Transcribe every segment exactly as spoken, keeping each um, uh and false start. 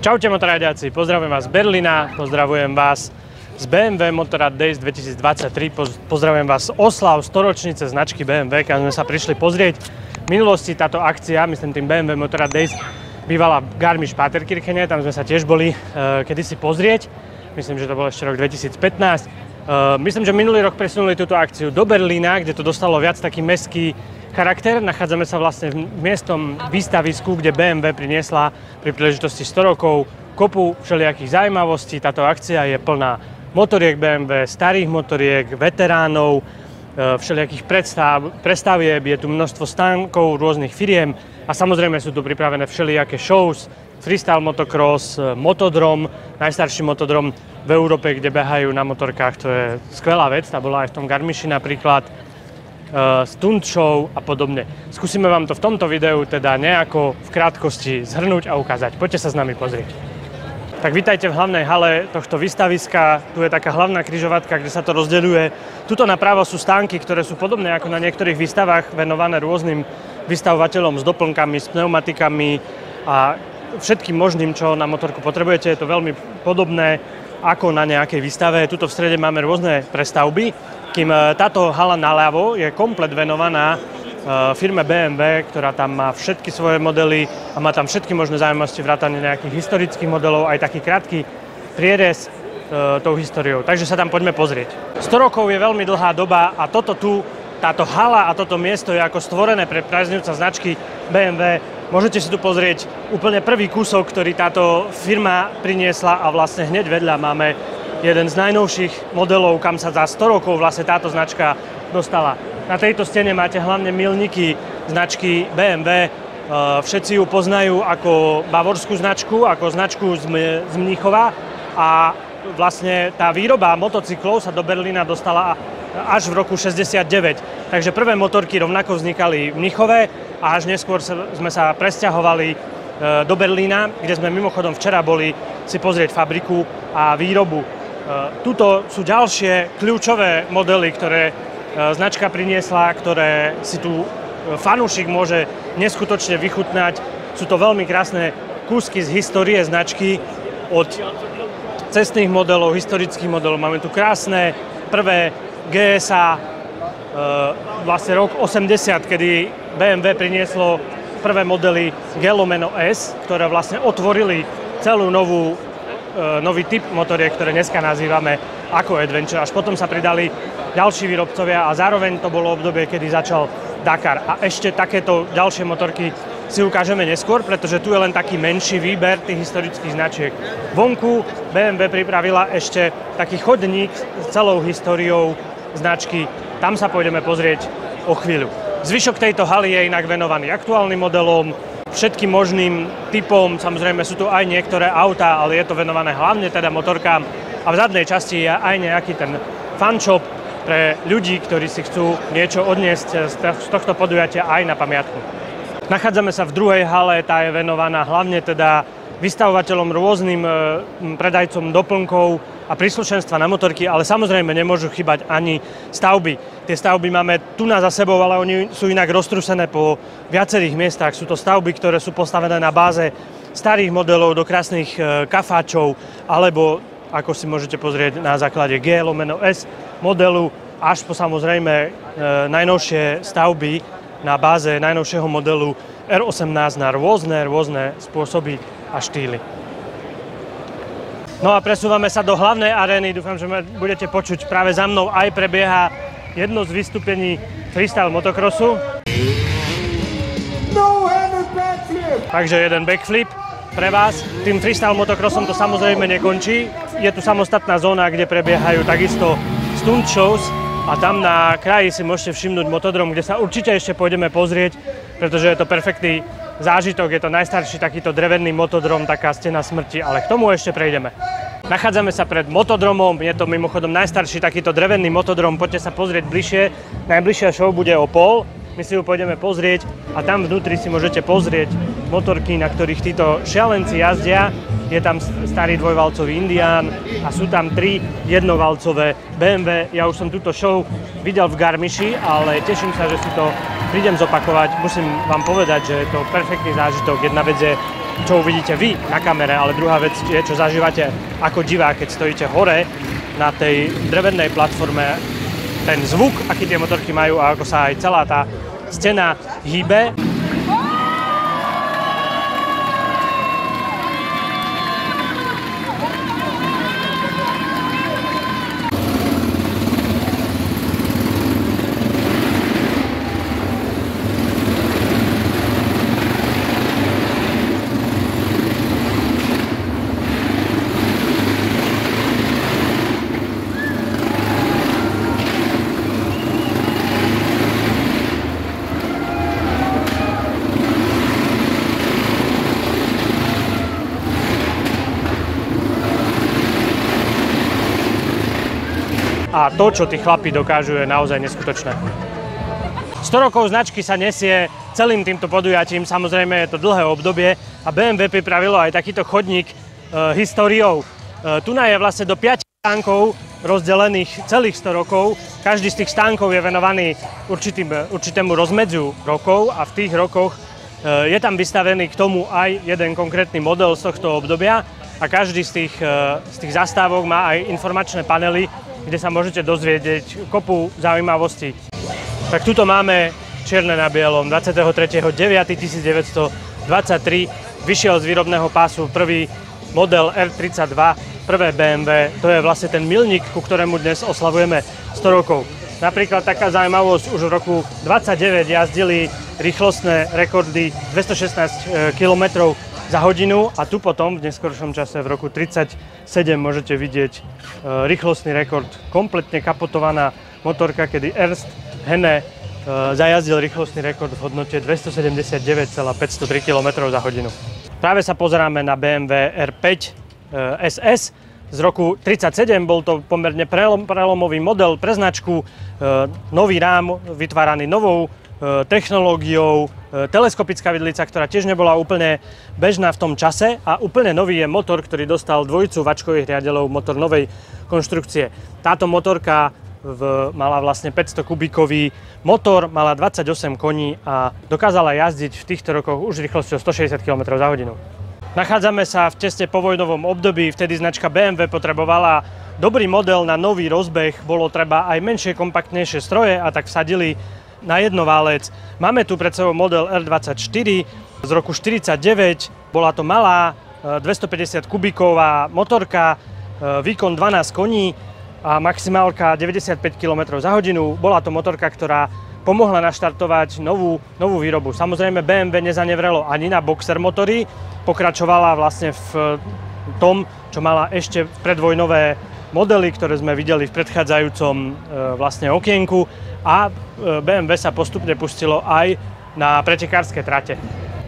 Čaute motoradiaci, pozdravujem vás z Berlína, pozdravujem vás z bé em vé Motorrad Days dvetisícdvadsaťtri, pozdravujem vás z oslav storočnice značky bé em vé, kam sme sa prišli pozrieť. V minulosti táto akcia, myslím tým bé em vé Motorrad Days, bývala v Garmisch-Partenkirchene, tam sme sa tiež boli uh, kedysi pozrieť. Myslím, že to bol ešte rok dvetisícpätnásť. Uh, myslím, že minulý rok presunuli túto akciu do Berlína, kde to dostalo viac taký mestský charakter. Nachádzame sa vlastne v miestnom výstavisku, kde bé em vé priniesla pri príležitosti sto rokov kopu všelijakých zaujímavostí. Táto akcia je plná motoriek bé em vé, starých motoriek, veteránov, všelijakých predstav, prestavieb, je tu množstvo stánkov rôznych firiem a samozrejme sú tu pripravené všelijaké shows, freestyle motocross, motodrom, najstarší motodrom v Európe, kde behajú na motorkách, to je skvelá vec, tá bola aj v tom Garmiši napríklad. Stunt show a podobne. Skúsime vám to v tomto videu teda nejako v krátkosti zhrnúť a ukázať. Poďte sa s nami pozrieť. Tak vítajte v hlavnej hale tohto výstaviska. Tu je taká hlavná križovatka, kde sa to rozdeľuje. Tuto napravo sú stánky, ktoré sú podobné ako na niektorých výstavách, venované rôznym vystavovateľom s doplnkami, s pneumatikami a všetkým možným, čo na motorku potrebujete. Je to veľmi podobné ako na nejakej výstave. Tuto v strede máme rôzne prestavby, kým táto hala naľavo je komplet venovaná firme bé em vé, ktorá tam má všetky svoje modely a má tam všetky možné zaujímavosti, vrátane nejakých historických modelov, aj taký krátky prierez e, tou históriou. Takže sa tam poďme pozrieť. sto rokov je veľmi dlhá doba a toto tu, táto hala a toto miesto je ako stvorené pre priaznivca značky bé em vé. Môžete si tu pozrieť úplne prvý kúsok, ktorý táto firma priniesla a vlastne hneď vedľa máme jeden z najnovších modelov, kam sa za sto rokov vlastne táto značka dostala. Na tejto stene máte hlavne milníky značky bé em vé. Všetci ju poznajú ako bavorskú značku, ako značku z Mníchova a vlastne tá výroba motocyklov sa do Berlína dostala až v roku šesťdesiatdeväť. Takže prvé motorky rovnako vznikali v Mníchove a až neskôr sme sa presťahovali do Berlína, kde sme mimochodom včera boli si pozrieť fabriku a výrobu. Tuto sú ďalšie kľúčové modely, ktoré značka priniesla, ktoré si tu fanúšik môže neskutočne vychutnať. Sú to veľmi krásne kúsky z histórie značky od cestných modelov, historických modelov. Máme tu krásne prvé gé es á, vlastne rok osemdesiat, kedy bé em vé prinieslo prvé modely Gelomeno S, ktoré vlastne otvorili celú novú nový typ motoriek, ktoré dneska nazývame ako Adventure. Až potom sa pridali ďalší výrobcovia a zároveň to bolo obdobie, kedy začal Dakar. A ešte takéto ďalšie motorky si ukážeme neskôr, pretože tu je len taký menší výber tých historických značiek. Vonku bé em vé pripravila ešte taký chodník s celou históriou značky. Tam sa pôjdeme pozrieť o chvíľu. Zvyšok tejto haly je inak venovaný aktuálnym modelom, všetkým možným typom, samozrejme sú tu aj niektoré autá, ale je to venované hlavne teda motorkám a v zadnej časti je aj nejaký ten fun shop pre ľudí, ktorí si chcú niečo odniesť z tohto podujatia aj na pamiatku. Nachádzame sa v druhej hale, tá je venovaná hlavne teda vystavovateľom, rôznym predajcom doplnkov a príslušenstva na motorky, ale samozrejme nemôžu chýbať ani stavby. Tie stavby máme tu na za sebou, ale oni sú inak roztrúsené po viacerých miestach. Sú to stavby, ktoré sú postavené na báze starých modelov do krásnych kafáčov, alebo ako si môžete pozrieť na základe Gelomeno S modelu, až po samozrejme najnovšie stavby na báze najnovšieho modelu er osemnásť na rôzne, rôzne spôsoby a štýly. No a presúvame sa do hlavnej arény, dúfam, že ma budete počuť, práve za mnou aj prebieha jedno z vystúpení freestyle motocrossu. No Takže jeden backflip pre vás. Tým freestyle motocrossom to samozrejme nekončí. Je tu samostatná zóna, kde prebiehajú takisto stunt shows a tam na kraji si môžete všimnúť motodrom, kde sa určite ešte pôjdeme pozrieť, pretože je to perfektný zážitok, je to najstarší takýto drevený motodrom, taká stena smrti, ale k tomu ešte prejdeme. Nachádzame sa pred motodromom, je to mimochodom najstarší takýto drevený motodrom, poďte sa pozrieť bližšie. Najbližšia show bude o pol, my si ju pôjdeme pozrieť a tam vnútri si môžete pozrieť motorky, na ktorých títo šialenci jazdia. Je tam starý dvojvalcový Indián a sú tam tri jednovalcové bé em vé. Ja už som túto show videl v Garmiši, ale teším sa, že si to prídem zopakovať. Musím vám povedať, že je to perfektný zážitok. Jedna vec je čo uvidíte vy na kamere, ale druhá vec je, čo zažívate ako divák, keď stojíte hore na tej drevenej platforme. Ten zvuk, aký tie motorky majú a ako sa aj celá tá scéna hýbe. A to, čo tí chlapi dokážu, je naozaj neskutočné. sto rokov značky sa nesie celým týmto podujatím, samozrejme je to dlhé obdobie a bé em vé pripravilo aj takýto chodník e, históriou. E, tu je vlastne do piatich stánkov rozdelených celých sto rokov. Každý z tých stánkov je venovaný určitým, určitému rozmedziu rokov a v tých rokoch e, je tam vystavený k tomu aj jeden konkrétny model z tohto obdobia a každý z tých, e, z tých zastávok má aj informačné panely, kde sa môžete dozvedieť kopu zaujímavostí. Tak tuto máme čierne na bielom. dvadsiateho tretieho deviateho tisícdeväťstodvadsaťtri vyšiel z výrobného pásu prvý model er tridsaťdva, prvé bé em vé. To je vlastne ten milník, ku ktorému dnes oslavujeme sto rokov. Napríklad taká zaujímavosť, už v roku dvadsaťdeväť jazdili rýchlostné rekordy dvestošestnásť kilometrov za hodinu a tu potom v neskoršom čase v roku tridsaťsedem môžete vidieť e, rýchlostný rekord. Kompletne kapotovaná motorka, kedy Ernst Henne e, zajazdil rýchlostný rekord v hodnote dvestosedemdesiatdeväť celá päťstotri kilometrov za hodinu. Práve sa pozeráme na bé em vé er päť e, es es z roku tridsaťsedem. Bol to pomerne prelom, prelomový model pre značku, e, nový rám vytváraný novou technológiou, teleskopická vidlica, ktorá tiež nebola úplne bežná v tom čase a úplne nový je motor, ktorý dostal dvojicu vačkových riadelov, motor novej konštrukcie. Táto motorka v, mala vlastne päťsto kubíkový motor, mala dvadsaťosem koní a dokázala jazdiť v týchto rokoch už rýchlosťou stošesťdesiat kilometrov za hodinu. Nachádzame sa v tesne povojnovom období, vtedy značka bé em vé potrebovala dobrý model na nový rozbeh, bolo treba aj menšie, kompaktnejšie stroje a tak vsadili na jednoválec. Máme tu pred sebou model er dvadsaťštyri z roku štyridsaťdeväť. Bola to malá dvestopäťdesiat kubíková motorka, výkon dvanásť koní a maximálka deväťdesiatpäť kilometrov za hodinu. Bola to motorka, ktorá pomohla naštartovať novú, novú výrobu. Samozrejme bé em vé nezanevrelo ani na boxer motory, pokračovala vlastne v tom, čo mala ešte predvojnové modely, ktoré sme videli v predchádzajúcom e, vlastne okienku a bé em vé sa postupne pustilo aj na pretekárske trate.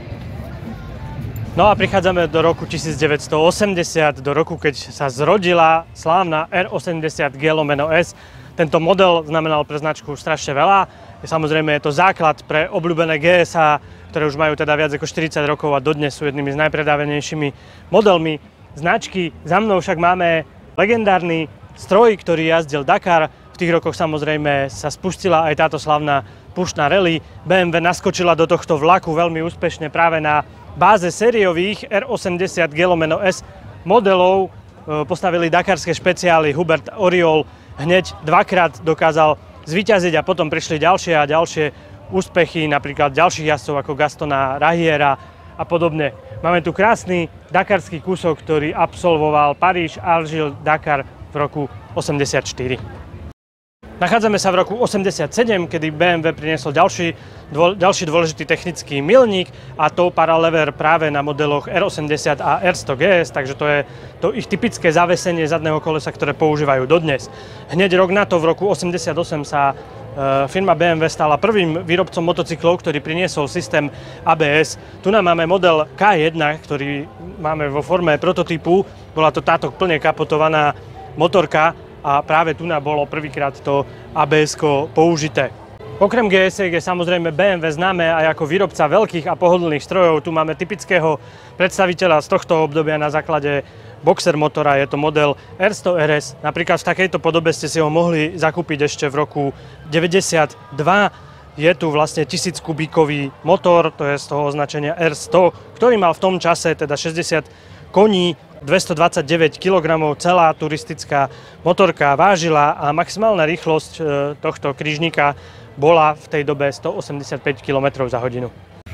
No a prichádzame do roku tisícdeväťstoosemdesiat, do roku, keď sa zrodila slávna er osemdesiat gé lomeno es. Tento model znamenal pre značku strašne veľa. Samozrejme je to základ pre obľúbené gé es á, ktoré už majú teda viac ako štyridsať rokov a dodnes sú jednými z najpredávanejšími modelmi značky. Za mnou však máme legendárny stroj, ktorý jazdil Dakar. V tých rokoch samozrejme sa spustila aj táto slavná pušná rally. bé em vé naskočila do tohto vlaku veľmi úspešne práve na báze sériových er osemdesiat gé lomeno es modelov. Postavili dakarské špeciály. Hubert Oriol hneď dvakrát dokázal zvíťaziť a potom prišli ďalšie a ďalšie úspechy, napríklad ďalších jazdcov ako Gastona Rahiera a podobne. Máme tu krásny dakarský kúsok, ktorý absolvoval Paríž, Alžil, Dakar v roku osemdesiatštyri. Nachádzame sa v roku osemdesiatsedem, kedy bé em vé priniesol ďalší, dô, ďalší dôležitý technický milník a to paralever práve na modeloch er osemdesiat a er sto gé es, takže to je to ich typické zavesenie zadného kolesa, ktoré používajú dodnes. Hneď rok na to, v roku osemdesiatosem, sa e, firma bé em vé stala prvým výrobcom motocyklov, ktorý priniesol systém á bé es. Tu nám máme model ká jeden, ktorý máme vo forme prototypu. Bola to táto plne kapotovaná motorka a práve tu bolo prvýkrát to á bé esko použité. Okrem gé es je samozrejme bé em vé známe aj ako výrobca veľkých a pohodlných strojov. Tu máme typického predstaviteľa z tohto obdobia na základe boxer motora. Je to model er sto er es. Napríklad v takejto podobe ste si ho mohli zakúpiť ešte v roku deväťdesiatdva. je tu vlastne tisíc kubíkový motor, to je z toho označenia er sto, ktorý mal v tom čase teda šesťdesiat koní, dvestodvadsaťdeväť kilogramov, celá turistická motorka vážila a maximálna rýchlosť tohto krížnika bola v tej dobe stoosemdesiatpäť kilometrov za hodinu.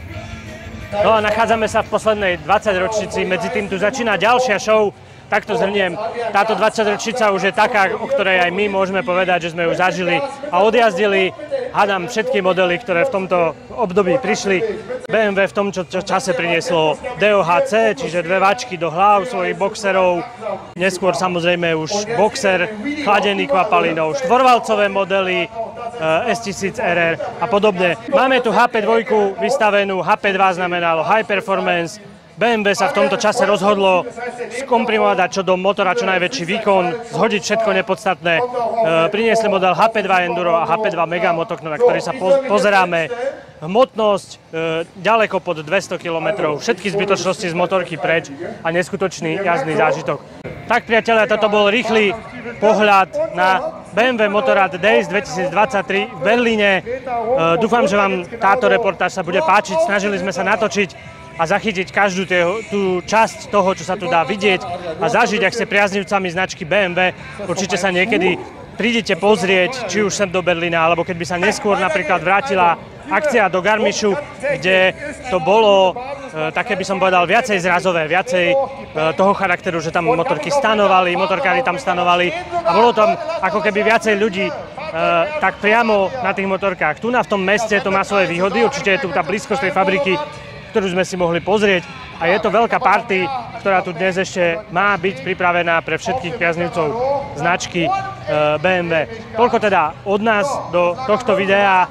No a nachádzame sa v poslednej dvadsaťročnici, medzi tým tu začína ďalšia show. Takto zhrniem, táto dvadsaťročnica už je taká, o ktorej aj my môžeme povedať, že sme ju zažili a odjazdili, hádam, všetky modely, ktoré v tomto období prišli. bé em vé v tom čase prinieslo dé ó há cé, čiže dve váčky do hlav svojich boxerov, neskôr samozrejme už boxer chladený kvapalinou, štvorvalcové modely, es tisíc er er a podobne. Máme tu há pé dva vystavenú, há pé dva znamenalo High Performance. bé em vé sa v tomto čase rozhodlo skomprimovať dať čo do motora čo najväčší výkon, zhodiť všetko nepodstatné. E, priniesli model há pé dva Enduro a há pé dva Mega Motochno, na ktorý sa po, pozeráme. Hmotnosť e, ďaleko pod dvesto kilometrov, všetky zbytočnosti z motorky preč a neskutočný jazdný zážitok. Tak priatelia, toto bol rýchly pohľad na bé em vé Motorrad Days dvetisícdvadsaťtri v Berlíne. E, dúfam, že vám táto reportáž sa bude páčiť. Snažili sme sa natočiť a zachytiť každú tie, tú časť toho, čo sa tu dá vidieť a zažiť, ak ste priaznivcami značky bé em vé. Určite sa niekedy prídete pozrieť, či už sem do Berlína, alebo keď by sa neskôr napríklad vrátila akcia do Garmischu, kde to bolo e, také, by som povedal, viacej zrazové, viacej e, toho charakteru, že tam motorky stanovali, motorkári tam stanovali a bolo tam ako keby viacej ľudí e, tak priamo na tých motorkách. Tu na v tom meste to má svoje výhody, určite je tu tá blízkosť tej fabriky, ktorú sme si mohli pozrieť a je to veľká party, ktorá tu dnes ešte má byť pripravená pre všetkých priaznivcov značky bé em vé. Toľko teda od nás do tohto videa.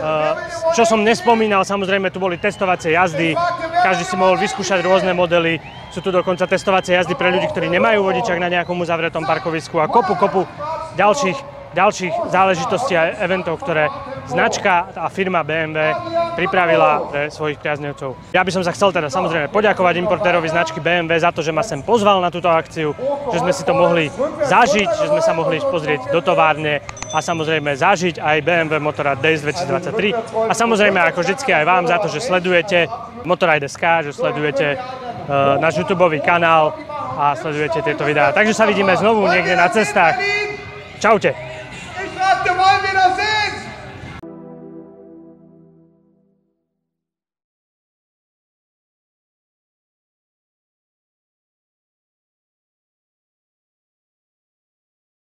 Čo som nespomínal, samozrejme tu boli testovacie jazdy, každý si mohol vyskúšať rôzne modely, sú tu dokonca testovacie jazdy pre ľudí, ktorí nemajú vodičak na nejakom uzavretom parkovisku a kopu, kopu ďalších ďalších záležitostí a eventov, ktoré značka a firma bé em vé pripravila pre svojich priaznivcov. Ja by som sa chcel teda samozrejme poďakovať importérovi značky bé em vé za to, že ma sem pozval na túto akciu, že sme si to mohli zažiť, že sme sa mohli pozrieť do továrne a samozrejme zažiť aj bé em vé Motorrad Days dvetisícdvadsaťtri a samozrejme ako vždycky aj vám za to, že sledujete Motorrad bodka es ká, že sledujete uh, náš YouTubeový kanál a sledujete tieto videá. Takže sa vidíme znovu niekde na cestách. Čaute.